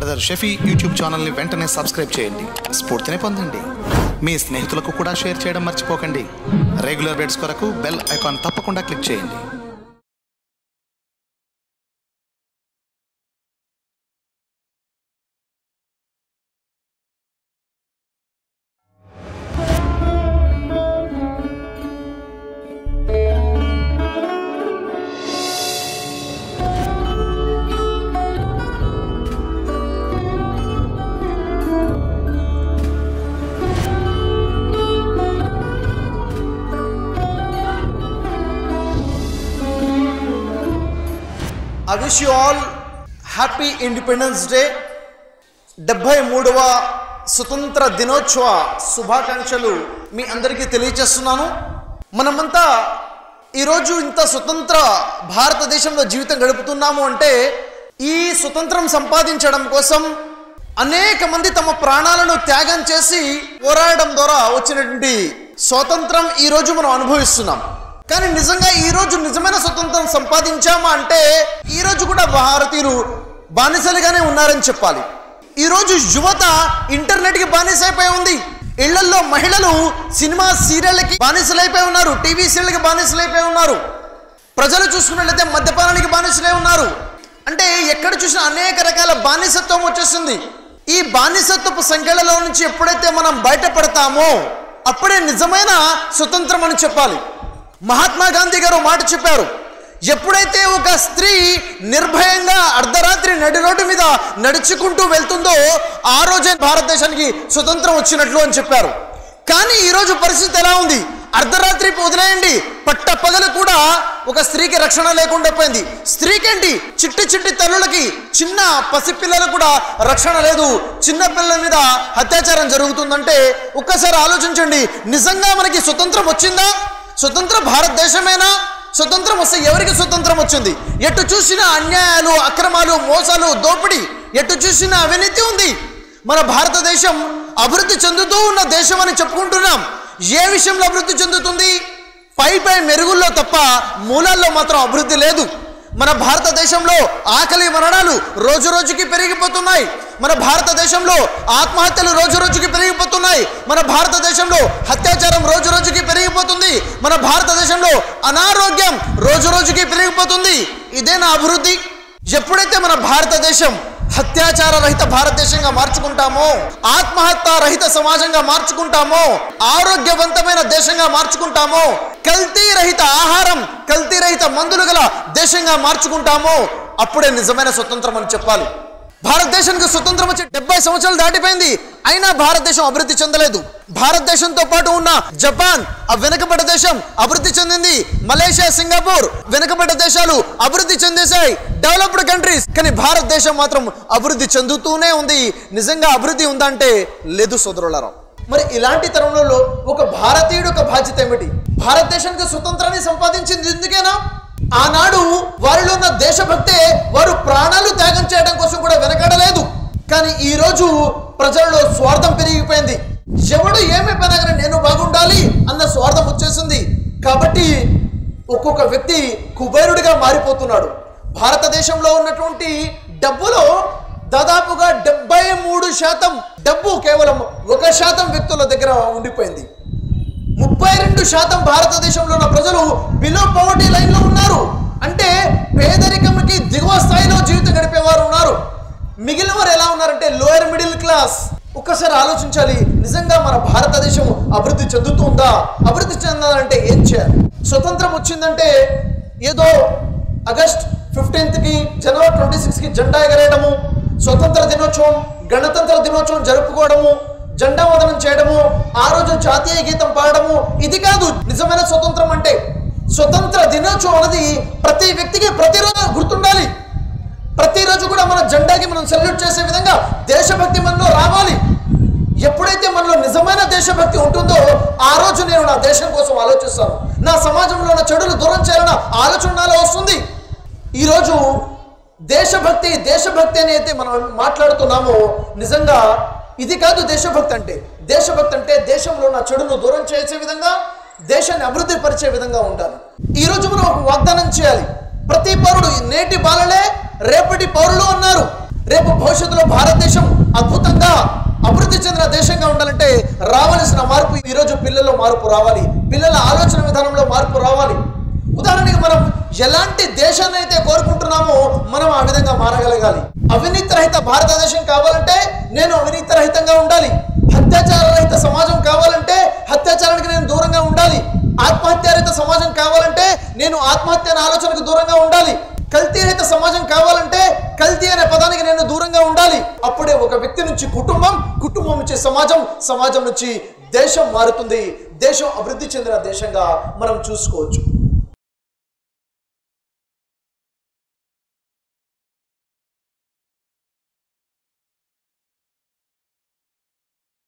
Brother Shafi YouTube ఛానల్ని వెంటనే subscribe చేయండి, స్ఫూర్తిని పొందండి. మీ స్నేహితులకు కూడా షేర్ చేయడం మర్చిపోకండి. రెగ్యులర్ అప్డేట్స్ కొరకు బెల్ ఐకాన్ తప్పకుండా క్లిక్ చేయండి. I wish you all happy Independence Day. 73వ స్వతంత్ర దినోత్సవ శుభాకాంక్షలు మీ అందరికీ తెలియజేస్తున్నాను. మనమంతా ఈరోజు ఇంత స్వతంత్ర భారతదేశంలో జీవితం గడుపుతున్నాము అంటే ఈ స్వతంత్రం సంపాదించడం కోసం అనేక మంది తమ ప్రాణాలను త్యాగం చేసి పోరాడడం ద్వారా వచ్చినటువంటి స్వాతంత్రం ఈరోజు మనం అనుభవిస్తున్నాం. కానీ నిజంగా ఈరోజు నిజమైన స్వతంత్రం సంపాదించామా అంటే ఈరోజు కూడా భారతీయులు బానిసలుగానే ఉన్నారని చెప్పాలి. ఈరోజు యువత ఇంటర్నెట్కి బానిసైపోయి ఉంది. ఇళ్లల్లో మహిళలు సినిమా సీరియళ్ళకి బానిసలైపోయి ఉన్నారు, టీవీ సీరియల్కి బానిసలైపోయి ఉన్నారు. ప్రజలు చూసుకున్నట్లయితే మద్యపానానికి బానిసలై ఉన్నారు. అంటే ఎక్కడ చూసినా అనేక రకాల బానిసత్వం వచ్చేస్తుంది. ఈ బానిసత్వపు సంఖ్యలలో నుంచి ఎప్పుడైతే మనం బయటపడతామో అప్పుడే నిజమైన స్వతంత్రం అని చెప్పాలి. మహాత్మా గాంధీ గారు మాట చెప్పారు, ఎప్పుడైతే ఒక స్త్రీ నిర్భయంగా అర్ధరాత్రి నడి రోడ్డు మీద నడుచుకుంటూ వెళ్తుందో ఆ రోజే భారతదేశానికి స్వతంత్రం వచ్చినట్లు అని చెప్పారు. కానీ ఈరోజు పరిస్థితి ఎలా ఉంది? అర్ధరాత్రి వదిలేయండి, పట్టపగలు కూడా ఒక స్త్రీకి రక్షణ లేకుండా పోయింది. స్త్రీకేంటి, చిట్టి చిట్టి తల్లులకి, చిన్న పసిపిల్లలకు కూడా రక్షణ లేదు. చిన్న పిల్లల మీద అత్యాచారం జరుగుతుందంటే ఒక్కసారి ఆలోచించండి. నిజంగా మనకి స్వతంత్రం వచ్చిందా? స్వతంత్ర భారతదేశమేనా? స్వతంత్రం వస్తే ఎవరికి స్వతంత్రం వచ్చింది? ఎటు చూసినా అన్యాయాలు, అక్రమాలు, మోసాలు, దోపిడీ, ఎటు చూసినా అవినీతి ఉంది. మన భారతదేశం అభివృద్ధి చెందుతూ ఉన్న దేశం అని చెప్పుకుంటున్నాం. ఏ విషయంలో అభివృద్ధి చెందుతుంది? పై మెరుగుల్లో తప్ప మూలాల్లో మాత్రం అభివృద్ధి లేదు. మన భారతదేశంలో ఆకలి మరణాలు రోజు రోజుకి పెరిగిపోతున్నాయి. మన భారతదేశంలో ఆత్మహత్యలు రోజు రోజుకి పెరిగిపోతున్నాయి. మన భారతదేశంలో అత్యాచారం రోజు రోజుకి పెరిగిపోతుంది. మన భారతదేశంలో అనారోగ్యం రోజు రోజుకి పెరిగిపోతుంది. ఇదేనా అభివృద్ధి? ఎప్పుడైతే మన భారతదేశం అత్యాచార రహిత భారతదేశంగా మార్చుకుంటామో, ఆత్మహత్య రహిత సమాజంగా మార్చుకుంటామో, ఆరోగ్యవంతమైన దేశంగా మార్చుకుంటామో, కల్తీ రహిత ఆహారం, కల్తీ రహిత మందులు గల దేశంగా మార్చుకుంటామో అప్పుడే నిజమైన స్వతంత్రం అని చెప్పాలి. భారతదేశానికి స్వతంత్రం వచ్చి 70 సంవత్సరాలు దాటిపోయింది, అయినా భారతదేశం అభివృద్ధి చెందలేదు. భారతదేశంతో పాటు ఉన్న జపాన్ వెనుకబడ్డ దేశం అభివృద్ధి చెందింది. మలేషియా, సింగపూర్ వెనుకబడ్డ దేశాలు అభివృద్ధి చెందేశాయి, డెవలప్డ్ కంట్రీస్. కానీ భారతదేశం మాత్రం అభివృద్ధి చెందుతూనే ఉంది. నిజంగా అభివృద్ధి ఉందంటే లేదు సోదరులారా. మరి ఇలాంటి తరుణంలో ఒక భారతీయుడు ఒక బాధ్యత ఏమిటి? భారతదేశానికి స్వతంత్రాన్ని సంపాదించింది ఎందుకేనా? ఆనాడు వారిలో ఉన్న దేశభక్తే వారు ప్రాణాలు త్యాగం చేయడం కోసం కూడా వెనకడలేదు. కానీ ఈరోజు ప్రజల్లో స్వార్థం పెరిగిపోయింది. ఎవడు ఏమైపోయినా కానీ నేను బాగుండాలి అన్న స్వార్థం వచ్చేసింది. కాబట్టి ఒక్కొక్క వ్యక్తి కుబేరుడిగా మారిపోతున్నాడు. భారతదేశంలో ఉన్నటువంటి డబ్బులో దాదాపుగా 73% డబ్బు కేవలం 1% వ్యక్తుల దగ్గర ఉండిపోయింది. 32% భారతదేశంలో ఉన్న ప్రజలు బిలో పవర్టీ లైన్లో ఉన్నారు. అంటే పేదరికంకి దిగువ స్థాయిలో జీవితం గడిపేవారు ఉన్నారు. మిగిలిన వారు ఎలా ఉన్నారంటే లోయర్ మిడిల్ క్లాస్. ఒక్కసారి ఆలోచించాలి, నిజంగా మన భారతదేశం అభివృద్ధి చెందుతుందా? అభివృద్ధి చెందాలంటే ఏం చేయాలి? స్వతంత్రం వచ్చిందంటే ఏదో ఆగస్ట్ 15కి, జనవరి 26కి జెండా ఎగరేయడము, స్వతంత్ర దినోత్సవం, గణతంత్ర దినోత్సవం జరుపుకోవడము, జెండా వందనం చేయడము, ఆ రోజు జాతీయ గీతం పాడడము ఇది కాదు నిజమైన స్వతంత్రం అంటే. స్వతంత్ర దినోత్సవం అనేది ప్రతి వ్యక్తికి ప్రతిరోజు గుర్తుండాలి. ప్రతిరోజు కూడా మన జెండాకి మనం సెల్యూట్ చేసే విధంగా దేశభక్తి మనలో రావాలి. ఎప్పుడైతే మనలో నిజమైన దేశభక్తి ఉంటుందో ఆ రోజు నేను నా దేశం కోసం ఆలోచిస్తాను, నా సమాజంలో ఉన్న చెడులు దూరం చేయాలన్న ఆలోచన నాలో వస్తుంది. ఈరోజు దేశభక్తి దేశభక్తి అని అయితే మనం మాట్లాడుతున్నామో నిజంగా ఇది కాదు దేశభక్తి అంటే. దేశభక్తి అంటే దేశంలో ఉన్న చెడును దూరం చేసే విధంగా, దేశాన్ని అభివృద్ధి పరిచే విధంగా ఉండాలి. ఈరోజు మనం ఒక వాగ్దానం చేయాలి. ప్రతి పౌరుడు, నేటి బాలలే రేపటి పౌరులు అన్నారు. రేపు భవిష్యత్తులో భారతదేశం అద్భుతంగా అభివృద్ధి చెందిన దేశంగా ఉండాలంటే రావాల్సిన మార్పు ఈరోజు పిల్లల్లో మార్పు రావాలి, పిల్లల ఆలోచన విధానంలో మార్పు రావాలి. ఉదాహరణకి మనం ఎలాంటి దేశాన్ని అయితే కోరుకుంటున్నామో మనం ఆ విధంగా మారగలగాలి. అవినీతి రహిత భారతదేశం కావాలంటే నేను అవినీతి రహితంగా ఉండాలి. అత్యాచార రహిత సమాజం కావాలంటే అత్యాచారానికి నేను దూరంగా ఉండాలి. ఆత్మహత్య రహిత సమాజం కావాలంటే నేను ఆత్మహత్య అనే ఆలోచనకు దూరంగా ఉండాలి. కల్తీ రహిత సమాజం కావాలంటే కల్తీ అనే పదానికి నేను దూరంగా ఉండాలి. అప్పుడే ఒక వ్యక్తి నుంచి కుటుంబం, కుటుంబం నుంచి సమాజం, సమాజం నుంచి దేశం మారుతుంది. దేశం అభివృద్ధి చెందిన దేశంగా మనం చూసుకోవచ్చు.